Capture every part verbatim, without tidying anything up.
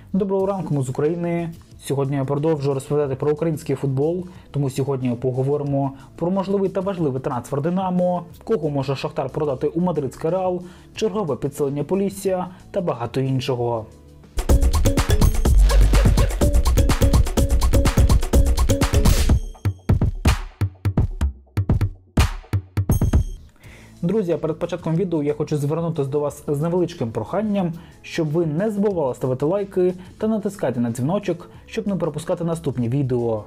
Доброго ранку, ми з України. Сьогодні я продовжую розповідати про український футбол, тому сьогодні поговоримо про можливий та важливий трансфер Динамо, кого може Шахтар продати у мадридський Реал, чергове підсилення Полісся та багато іншого. Друзі, перед початком відео я хочу звернутися до вас з невеличким проханням, щоб ви не забували ставити лайки та натискати на дзвіночок, щоб не пропускати наступні відео.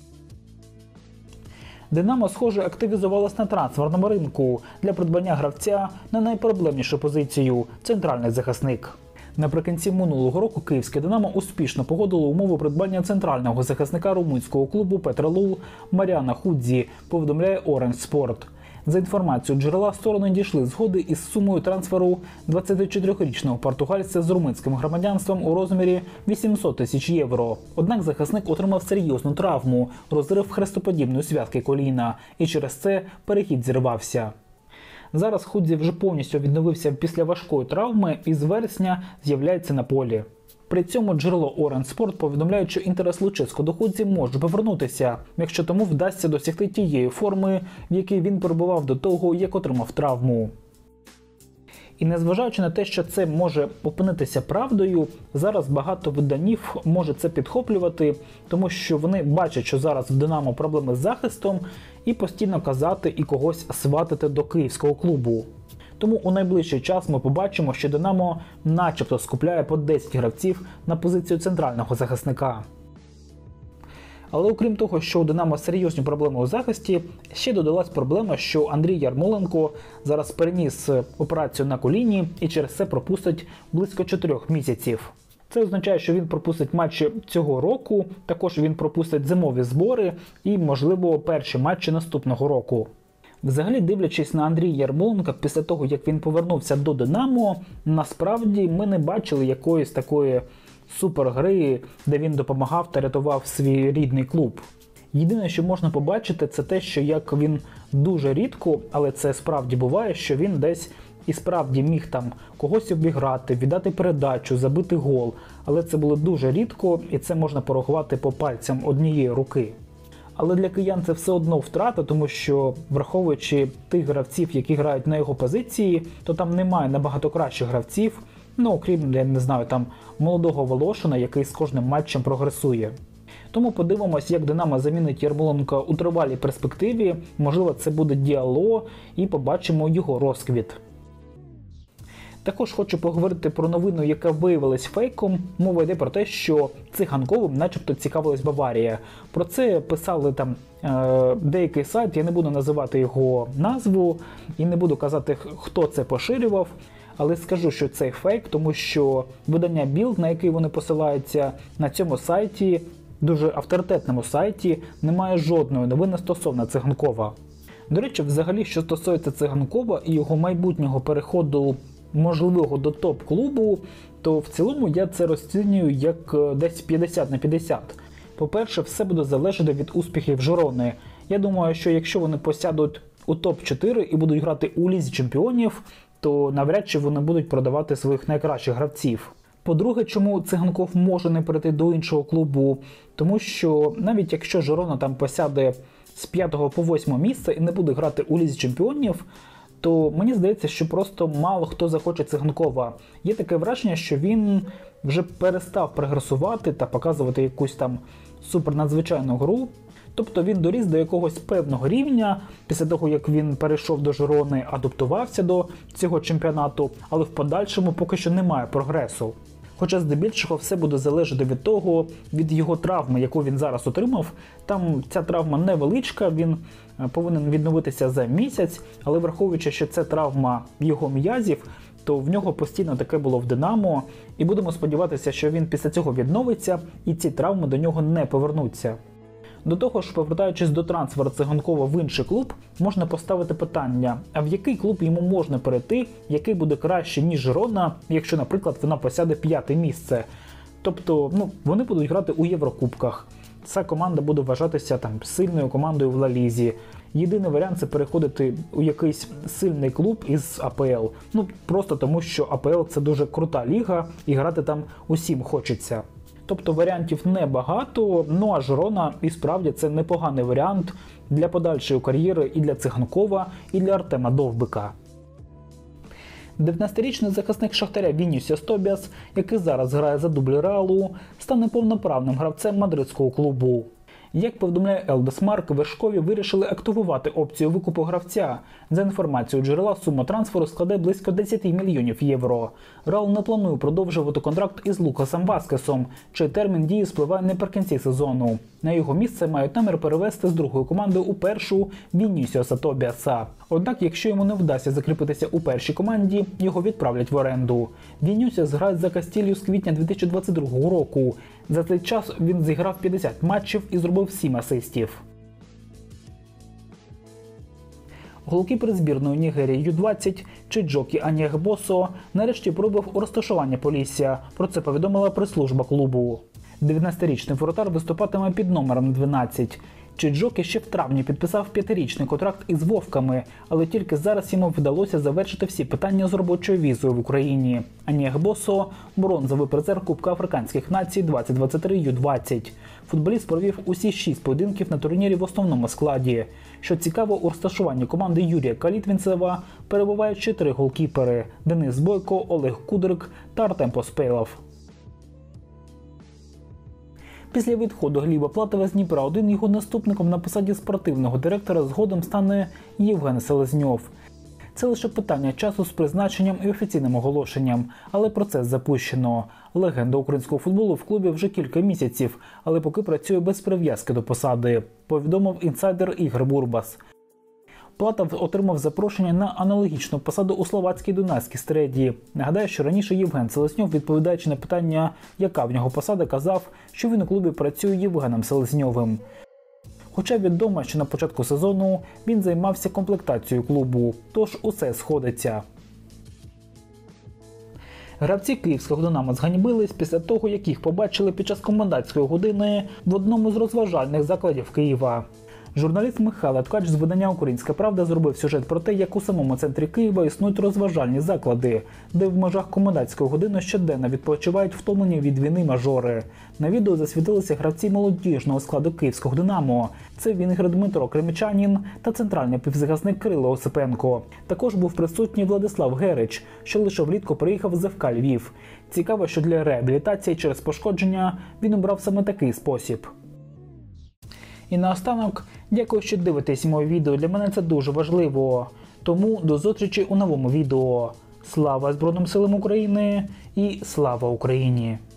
Динамо, схоже, активізувалась на трансферному ринку для придбання гравця на найпроблемнішу позицію – центральний захисник. Наприкінці минулого року київське Динамо успішно погодило умови придбання центрального захисника румунського клубу Петролул Маріана Худзі, повідомляє Оранж Спорт. За інформацією джерела, сторони дійшли згоди із сумою трансферу двадцятичотирирічного португальця з румунським громадянством у розмірі вісімсот тисяч євро. Однак захисник отримав серйозну травму – розрив хрестоподібної зв'язки коліна, і через це перехід зірвався. Зараз Худзі вже повністю відновився після важкої травми і з вересня з'являється на полі. При цьому джерело Orange Sport повідомляє, що інтерес Луческо до Худзі може повернутися, якщо тому вдасться досягти тієї форми, в якій він перебував до того, як отримав травму. І незважаючи на те, що це може опинитися правдою, зараз багато виданів може це підхоплювати, тому що вони бачать, що зараз в Динамо проблеми з захистом, і постійно казати і когось сватати до київського клубу. Тому у найближчий час ми побачимо, що Динамо начебто скупляє по десять гравців на позицію центрального захисника. Але окрім того, що у Динамо серйозні проблеми у захисті, ще додалась проблема, що Андрій Ярмоленко зараз переніс операцію на коліні і через це пропустить близько чотирьох місяців. Це означає, що він пропустить матчі цього року, також він пропустить зимові збори і, можливо, перші матчі наступного року. Взагалі, дивлячись на Андрія Ярмоленка, після того, як він повернувся до Динамо, насправді ми не бачили якоїсь такої супергри, де він допомагав та рятував свій рідний клуб. Єдине, що можна побачити, це те, що як він дуже рідко, але це справді буває, що він десь і справді міг там когось обіграти, віддати передачу, забити гол. Але це було дуже рідко, і це можна порахувати по пальцям однієї руки. Але для киян це все одно втрата, тому що, враховуючи тих гравців, які грають на його позиції, то там немає набагато кращих гравців, ну окрім, я не знаю, там молодого Волошина, який з кожним матчем прогресує. Тому подивимось, як Динамо замінить Ярмоленка у тривалій перспективі, можливо це буде Діало, і побачимо його розквіт. Також хочу поговорити про новину, яка виявилась фейком. Мова йде про те, що Циганковим начебто цікавилась Баварія. Про це писали там е, деякий сайт, я не буду називати його назву і не буду казати, хто це поширював. Але скажу, що це фейк, тому що видання Білд, на який вони посилаються, на цьому сайті, дуже авторитетному сайті, немає жодної новини стосовно Циганкова. До речі, взагалі, що стосується Циганкова і його майбутнього переходу можливого до топ-клубу, то в цілому я це розцінюю як десь п'ятдесят на п'ятдесят. По-перше, все буде залежати від успіхів Жирони. Я думаю, що якщо вони посядуть у топ чотири і будуть грати у Лізі Чемпіонів, то навряд чи вони будуть продавати своїх найкращих гравців. По-друге, чому Циганков може не перейти до іншого клубу? Тому що навіть якщо Жирона там посяде з п'ятого по восьме місце і не буде грати у Лізі Чемпіонів, то мені здається, що просто мало хто захоче Циганкова. Є таке враження, що він вже перестав прогресувати та показувати якусь там супернадзвичайну гру. Тобто він доріс до якогось певного рівня, після того, як він перейшов до Жирони, адаптувався до цього чемпіонату, але в подальшому поки що немає прогресу. Хоча здебільшого все буде залежати від того, від його травми, яку він зараз отримав. Там ця травма невеличка, він повинен відновитися за місяць, але враховуючи, що це травма його м'язів, то в нього постійно таке було в Динамо, і будемо сподіватися, що він після цього відновиться і ці травми до нього не повернуться. До того ж, повертаючись до трансферу Циганкова в інший клуб, можна поставити питання, а в який клуб йому можна перейти, який буде краще, ніж Жирона, якщо, наприклад, вона посяде п'яте місце. Тобто, ну, вони будуть грати у Єврокубках. ця команда буде вважатися там сильною командою в Ла Лізі. Єдиний варіант – це переходити у якийсь сильний клуб із А Пе Ел. Ну, просто тому, що А Пе Ел – це дуже крута ліга, і грати там усім хочеться. Тобто варіантів небагато, ну а Жирона і справді це непоганий варіант для подальшої кар'єри і для Циганкова, і для Артема Довбика. дев'ятнадцятирічний захисник Шахтаря Вінісіус Тобіас, який зараз грає за дубль Реалу, стане повноправним гравцем мадридського клубу. Як повідомляє Елдесмарк, вершкові вирішили активувати опцію викупу гравця. За інформацією джерела, сума трансферу складе близько десять мільйонів євро. Реал не планує продовжувати контракт із Лукасом Васкесом, чий термін дії спливає наприкінці сезону. На його місце мають намір перевести з другої команди у першу Вінісіуса Тобіаса. Однак, якщо йому не вдасться закріпитися у першій команді, його відправлять в оренду. Вінісіус грає за Кастілью з квітня дві тисячі двадцять другого року. За цей час він зіграв п'ятдесят матчів і зробив сім асистів. Голкіпер збірної Нігерії Ю двадцять Чиджокі Анієгбосо нарешті пробив у розташування Полісся. Про це повідомила прес-служба клубу. дев'ятнадцятирічний воротар виступатиме під номером дванадцять. Чиджокі ще в травні підписав п'ятирічний контракт із Вовками, але тільки зараз йому вдалося завершити всі питання з робочою візою в Україні. Анієгбосо – бронзовий призер Кубка Африканських націй двадцять двадцять три Ю двадцять. Футболіст провів усі шість поєдинків на турнірі в основному складі. Що цікаво, у розташуванні команди Юрія Калітвінцева перебувають чотири голкіпери – Денис Бойко, Олег Кудрик та Артем Поспєлов. Після відходу Гліба Платова з Дніпра один його наступником на посаді спортивного директора згодом стане Євген Селезньов. Це лише питання часу з призначенням і офіційним оголошенням, але процес запущено. Легенда українського футболу в клубі вже кілька місяців, але поки працює без прив'язки до посади, повідомив інсайдер Ігор Бурбас. Платов отримав запрошення на аналогічну посаду у словацькій Дунайській Стреді. Нагадаю, що раніше Євген Селезньов, відповідаючи на питання, яка в нього посада, казав, що він у клубі працює Євгеном Селезньовим. Хоча відомо, що на початку сезону він займався комплектацією клубу, тож усе сходиться. Гравці київського «Динамо» зганьбились після того, як їх побачили під час комендантської години в одному з розважальних закладів Києва. Журналіст Михайло Ткач з видання «Українська правда» зробив сюжет про те, як у самому центрі Києва існують розважальні заклади, де в межах комендантської години щоденно відпочивають втомлені від війни мажори. На відео засвітилися гравці молодіжного складу київського «Динамо». Це вінгер Дмитро Кремічанін та центральний півзахисник Кирило Осипенко. Також був присутній Владислав Герич, що лише влітку приїхав з Еф Ка Львів. Цікаво, що для реабілітації через пошкодження він обрав саме такий спосіб. І наостанок, дякую, що дивитесь моє відео, для мене це дуже важливо. Тому до зустрічі у новому відео. Слава Збройним силам України і слава Україні!